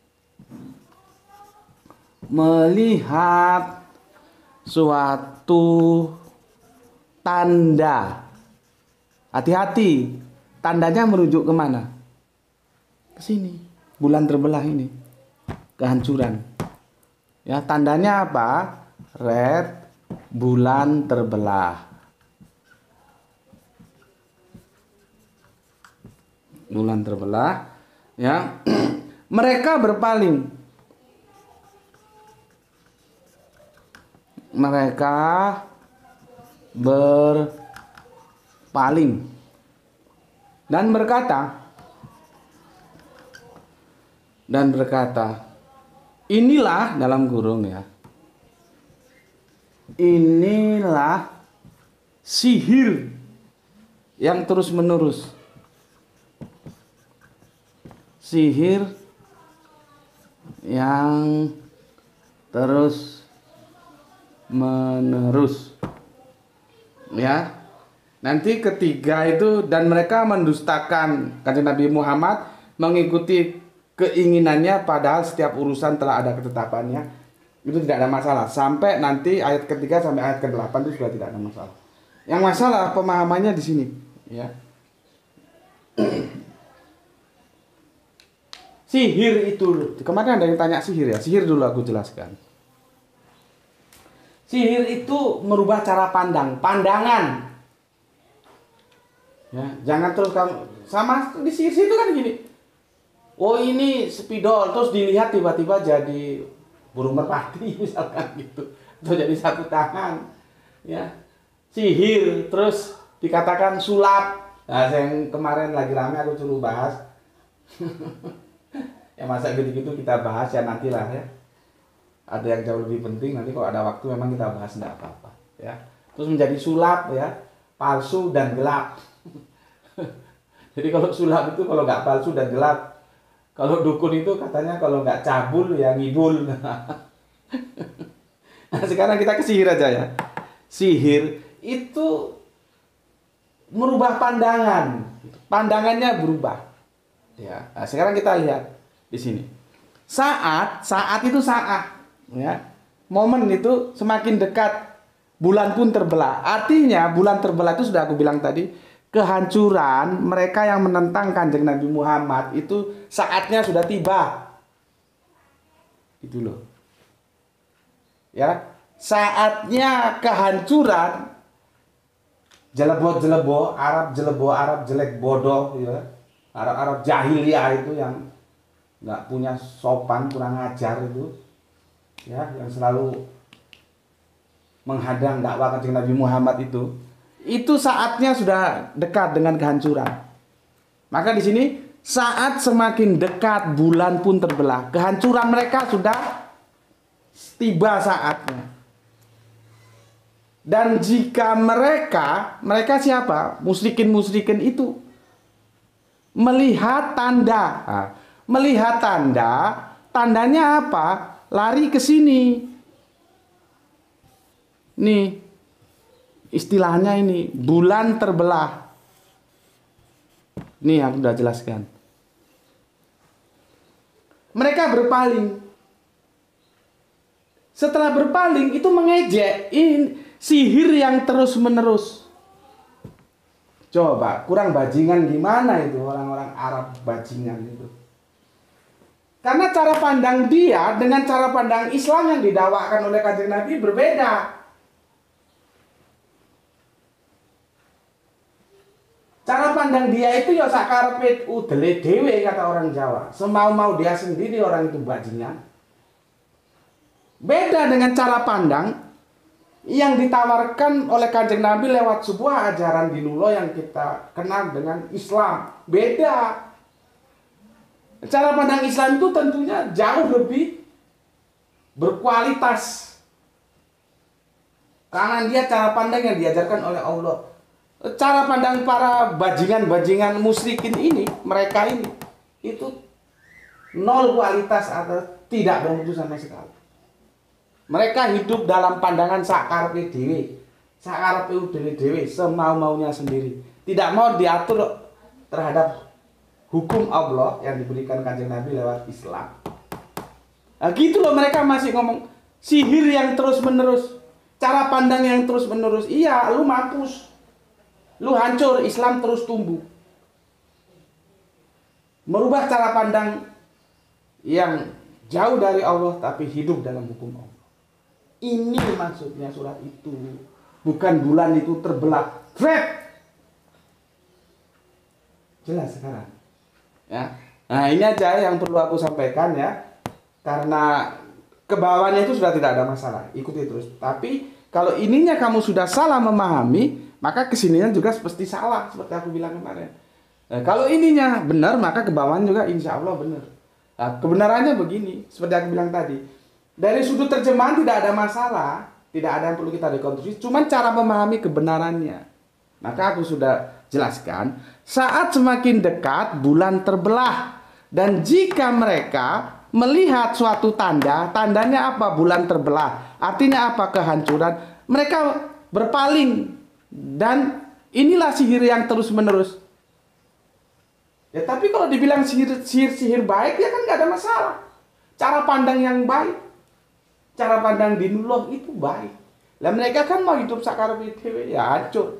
melihat suatu tanda. Hati-hati, tandanya merujuk kemana? Ke sini, bulan terbelah ini, kehancuran. Ya, tandanya apa? Red, bulan terbelah. Bulan terbelah, ya. Mereka berpaling. Mereka berpaling dan berkata dan berkata inilah, dalam kurung ya, inilah sihir yang terus menerus, sihir yang terus menerus. Ya, nanti ketiga itu, dan mereka mendustakan Kanjeng Nabi Muhammad, mengikuti keinginannya padahal setiap urusan telah ada ketetapannya. Itu tidak ada masalah. Sampai nanti ayat ketiga sampai ayat kedelapan itu sudah tidak ada masalah. Yang masalah pemahamannya di sini, ya. Sihir itu, kemarin ada yang tanya sihir ya. Sihir dulu aku jelaskan. Sihir itu merubah cara pandang, pandangan. Ya, jangan terus kamu sama di sihir itu kan gini. Oh, ini spidol, terus dilihat tiba-tiba jadi burung merpati misalkan gitu, atau jadi sapu tangan. Ya, sihir terus dikatakan sulap. Nah, yang kemarin lagi rame aku suruh bahas. Ya, masa gitu-gitu kita bahas ya, nantilah ya. Ada yang jauh lebih penting, nanti kalau ada waktu memang kita bahas, tidak apa-apa ya. Terus menjadi sulap ya, palsu dan gelap. Jadi kalau sulap itu kalau nggak palsu dan gelap. Kalau dukun itu katanya kalau nggak cabul ya ngibul. Nah, sekarang kita ke sihir aja ya. Sihir itu merubah pandangan, pandangannya berubah ya. Nah, sekarang kita lihat di sini. Saat, saat itu saat. Ya, momen itu semakin dekat, bulan pun terbelah. Artinya bulan terbelah itu sudah aku bilang tadi, kehancuran mereka yang menentang Kanjeng Nabi Muhammad itu saatnya sudah tiba. Itu loh. Ya, saatnya kehancuran, jelebo-jelebo, Arab jelebo, Arab jelek bodoh, ya. Arab-Arab jahiliyah itu yang nggak punya sopan, kurang ajar itu, ya, yang selalu menghadang dakwah kanjeng Nabi Muhammad itu, itu saatnya sudah dekat dengan kehancuran. Maka di sini saat semakin dekat bulan pun terbelah, kehancuran mereka sudah tiba saatnya. Dan jika mereka, mereka siapa? Musyrikin-musyrikin itu melihat tanda. Nah, melihat tanda, tandanya apa? Lari ke sini. Nih, istilahnya ini, bulan terbelah. Nih, aku sudah jelaskan. Mereka berpaling. Setelah berpaling, itu mengejek. Ini sihir yang terus-menerus. Coba, kurang bajingan gimana itu orang-orang Arab bajingan itu. Karena cara pandang dia dengan cara pandang Islam yang didakwakan oleh kanjeng Nabi berbeda. Cara pandang dia itu ya sakarepe udele dhewe kata orang Jawa. Semau-mau dia sendiri orang itu bajingan. Beda dengan cara pandang yang ditawarkan oleh kanjeng Nabi lewat sebuah ajaran dinulo yang kita kenal dengan Islam. Beda. Cara pandang Islam itu tentunya jauh lebih berkualitas. Karena dia cara pandang yang diajarkan oleh Allah. Cara pandang para bajingan-bajingan musyrikin ini, mereka ini, itu nol kualitas atau tidak bermutu sama sekali. Mereka hidup dalam pandangan sakarepe dhewe, sakarepe dhewe, semau-maunya sendiri. Tidak mau diatur terhadap hukum Allah yang diberikan kanjeng Nabi lewat Islam. Nah, gitu loh mereka masih ngomong sihir yang terus-menerus, cara pandang yang terus-menerus. Iya, lu mampus. Lu hancur, Islam terus tumbuh. Merubah cara pandang yang jauh dari Allah tapi hidup dalam hukum Allah. Ini maksudnya surat itu. Bukan bulan itu terbelah. Fred. Jelas sekarang. Ya. Nah, ini aja yang perlu aku sampaikan ya. Karena kebawahnya itu sudah tidak ada masalah. Ikuti terus. Tapi kalau ininya kamu sudah salah memahami, maka kesininya juga pasti salah seperti aku bilang kemarin. Nah, kalau ininya benar, maka kebawahnya juga insya Allah benar. Nah, kebenarannya begini, seperti aku bilang tadi. Dari sudut terjemahan tidak ada masalah, tidak ada yang perlu kita rekonstruksi, cuma cara memahami kebenarannya. Maka aku sudah jelaskan, saat semakin dekat bulan terbelah, dan jika mereka melihat suatu tanda, tandanya apa? Bulan terbelah. Artinya apa? Kehancuran. Mereka berpaling, dan inilah sihir yang terus menerus. Ya tapi kalau dibilang sihir sihir, sihir baik, ya kan nggak ada masalah. Cara pandang yang baik. Cara pandang dinullah itu baik. Lah mereka kan mau hidup sakarepe dhewe ya hancur.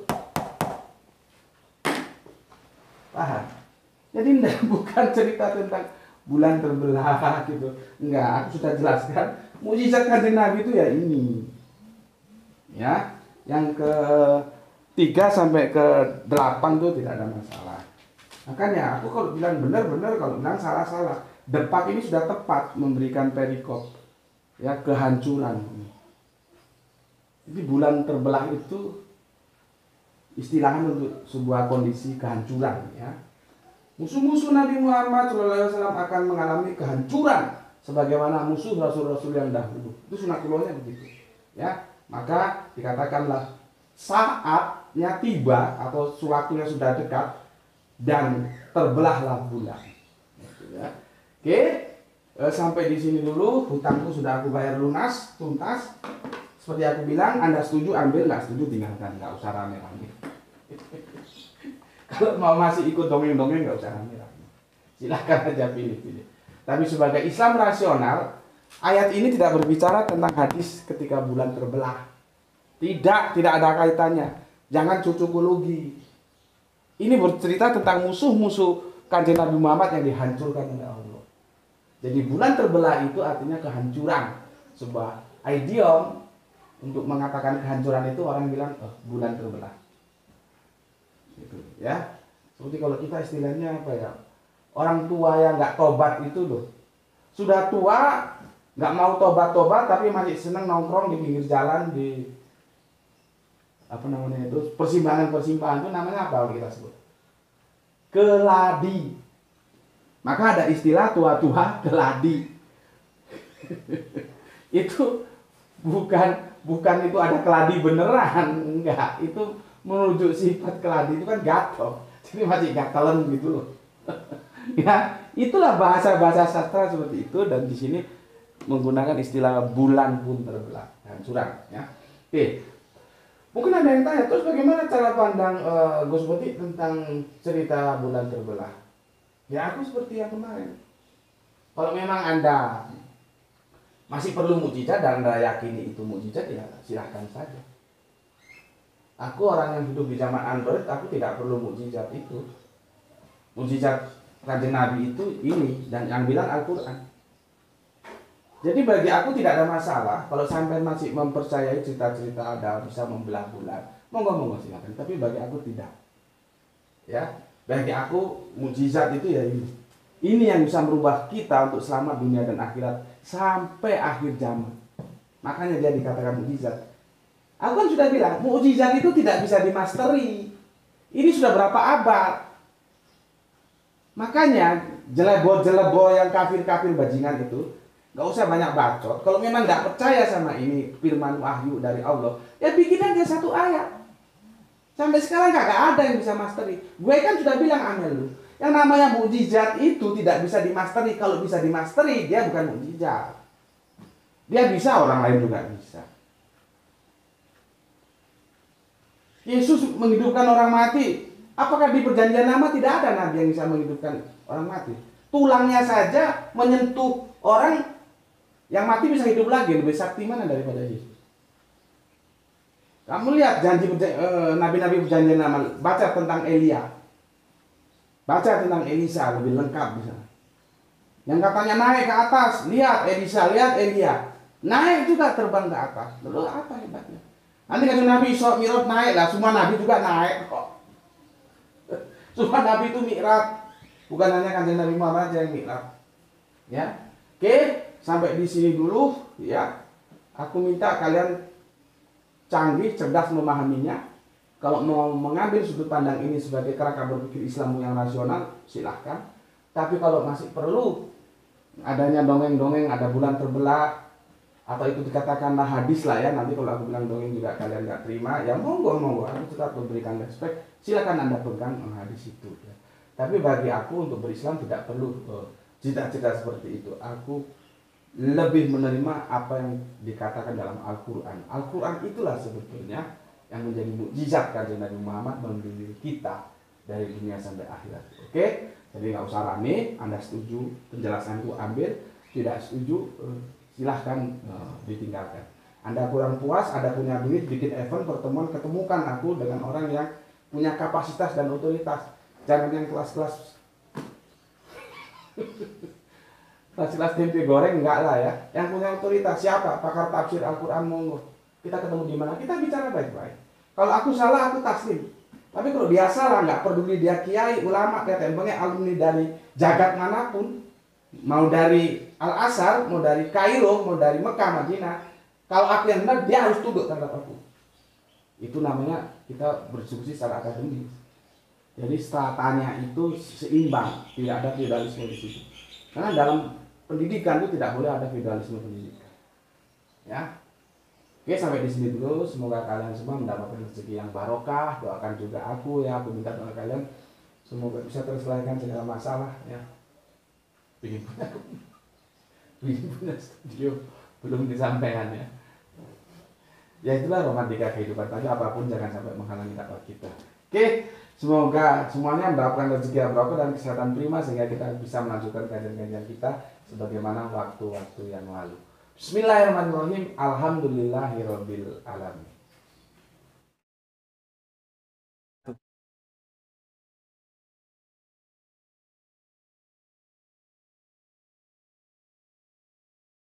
Paham? Jadi enggak, bukan cerita tentang bulan terbelah gitu. Enggak, aku sudah jelaskan. Mukjizat kanjeng Nabi itu ya ini. Ya, yang ke tiga sampai ke delapan tuh tidak ada masalah. Makanya aku kalau bilang benar-benar, kalau bilang salah-salah. Depak ini sudah tepat memberikan perikop. Ya, kehancuran. Jadi bulan terbelah itu istilahnya untuk sebuah kondisi kehancuran ya. Musuh-musuh Nabi Muhammad shallallahu alaihi wasallam akan mengalami kehancuran sebagaimana musuh rasul-rasul yang dahulu. Itu sunatullahnya begitu. Ya, maka dikatakanlah saatnya tiba atau suatu yang sudah dekat dan terbelahlah bulan. Ya. Oke. E, sampai di sini dulu, hutangku sudah aku bayar lunas, tuntas. Seperti aku bilang, Anda setuju ambil, nggak setuju tinggalkan, nggak usah rame-rame. Kalau mau masih ikut dongeng-dongeng nggak usah rame-rame. Silahkan aja pilih-pilih. Tapi sebagai Islam rasional, ayat ini tidak berbicara tentang hadis ketika bulan terbelah. Tidak, tidak ada kaitannya. Jangan cucukologi. Ini bercerita tentang musuh-musuh kanjeng Nabi Muhammad yang dihancurkan oleh Allah. Jadi bulan terbelah itu artinya kehancuran. Sebuah idiom untuk mengatakan kehancuran itu orang bilang oh, bulan terbelah. Gitu, ya. Seperti kalau kita istilahnya apa ya? Orang tua yang nggak tobat itu loh. Sudah tua, nggak mau tobat-tobat tapi masih seneng nongkrong di pinggir jalan di apa namanya itu persimpangan-persimpangan itu namanya apa kita sebut? Keladi. Maka ada istilah tua-tua keladi. Itu bukan bukan itu ada keladi beneran, enggak. Itu merujuk sifat keladi itu kan gatel. Jadi masih gatelan gitu loh. Ya, itulah bahasa-bahasa sastra seperti itu dan di sini menggunakan istilah bulan pun terbelah dan curang ya. Oke. Mungkin ada yang tanya, terus bagaimana cara pandang uh, Gus Putih tentang cerita bulan terbelah? Ya aku seperti yang kemarin. Kalau memang Anda masih perlu mukjizat dan Anda yakini itu mukjizat ya silahkan saja. Aku orang yang hidup di zaman Android, aku tidak perlu mukjizat itu. Mukjizat Kanjeng Nabi itu ini dan yang bilang Al-Quran. Jadi bagi aku tidak ada masalah kalau sampai masih mempercayai cerita-cerita ada bisa membelah bulan. Monggo-monggo silakan. Tapi bagi aku tidak. Ya, bagi aku mukjizat itu ya ini. Ini yang bisa merubah kita untuk selamat dunia dan akhirat sampai akhir zaman. Makanya dia dikatakan mukjizat. Aku kan sudah bilang, mukjizat itu tidak bisa dimasteri. Ini sudah berapa abad. Makanya jelebo-jelebo yang kafir-kafir bajingan itu nggak usah banyak bacot. Kalau memang nggak percaya sama ini firman wahyu dari Allah, ya bikin aja satu ayat. Sampai sekarang kagak ada yang bisa masteri. Gue kan sudah bilang Amel lu, yang namanya mukjizat itu tidak bisa dimasteri. Kalau bisa dimasteri, dia bukan mukjizat. Dia bisa, orang lain juga bisa. Yesus menghidupkan orang mati. Apakah di perjanjian lama tidak ada nabi yang bisa menghidupkan orang mati? Tulangnya saja menyentuh orang yang mati bisa hidup lagi. Lebih sakti mana daripada Yesus? Kamu lihat janji eh, nabi-nabi perjanjian lama. Baca tentang Elia. Baca tentang Elisa, lebih lengkap bisa. Yang katanya naik ke atas, lihat Elisa, lihat Elia. Naik juga terbang ke atas. Lalu apa hebatnya? Nanti kalau Nabi Isra Mi'raj naik lah, semua nabi juga naik kok. Semua nabi itu mi'raj. Bukan hanya Kanjeng Nabi Muhammad yang mi'raj. Ya. Oke, sampai di sini dulu ya. Aku minta kalian canggih, cerdas memahaminya. Kalau mau mengambil sudut pandang ini sebagai kerangka berpikir Islam yang rasional, silahkan. Tapi kalau masih perlu adanya dongeng-dongeng, ada bulan terbelah, atau itu dikatakanlah hadis lah ya, nanti kalau aku bilang dongeng juga kalian nggak terima, ya monggo monggo, aku tetap memberikan respect, silakan Anda pegang hadis itu ya. Tapi bagi aku untuk berislam tidak perlu oh, cita-cita seperti itu. Aku lebih menerima apa yang dikatakan dalam Al-Quran. Al-Quran itulah sebetulnya yang menjadi mukjizat Kanjeng Nabi Muhammad membimbing kita dari dunia sampai akhirat. Oke, jadi nggak usah rame. Anda setuju penjelasanku ambil, tidak setuju silahkan uh, ditinggalkan. Anda kurang puas, Anda punya duit, bikin event, pertemuan, ketemukan aku dengan orang yang punya kapasitas dan otoritas. Jangan yang kelas-kelas kelas-kelas tempe goreng, enggak lah ya. Yang punya otoritas siapa? Pakar tafsir Al-Quran, monggo. Kita ketemu di mana? Kita bicara baik-baik. Kalau aku salah, aku taslim. Tapi kalau dia salah, nggak peduli dia kiai, ulama, dia tembaknya alumni dari jagat manapun, mau dari Al-Azhar, mau dari Kairo, mau dari Mekah, Madinah. Kalau aku yang benar, dia harus tunduk terhadap aku. Itu namanya kita berdiskusi secara akademis. Jadi stratanya itu seimbang, tidak ada feudalisme di situ. Karena dalam pendidikan itu tidak boleh ada feudalisme pendidikan. Ya, oke sampai di sini dulu. Semoga kalian semua mendapatkan rezeki yang barokah. Doakan juga aku ya, aku minta doa kalian semoga bisa terselesaikan segala masalah ya. Bikin punya, bikin punya studio belum disampaikan ya. Ya itulah romantika kehidupan. Tapi apapun jangan sampai menghalangi dakwah kita. Oke, semoga semuanya mendapatkan rezeki yang barokah dan kesehatan prima sehingga kita bisa melanjutkan kajian-kajian kita sebagaimana waktu-waktu yang lalu. Bismillahirrahmanirrahim. Alhamdulillahirabbil alamin.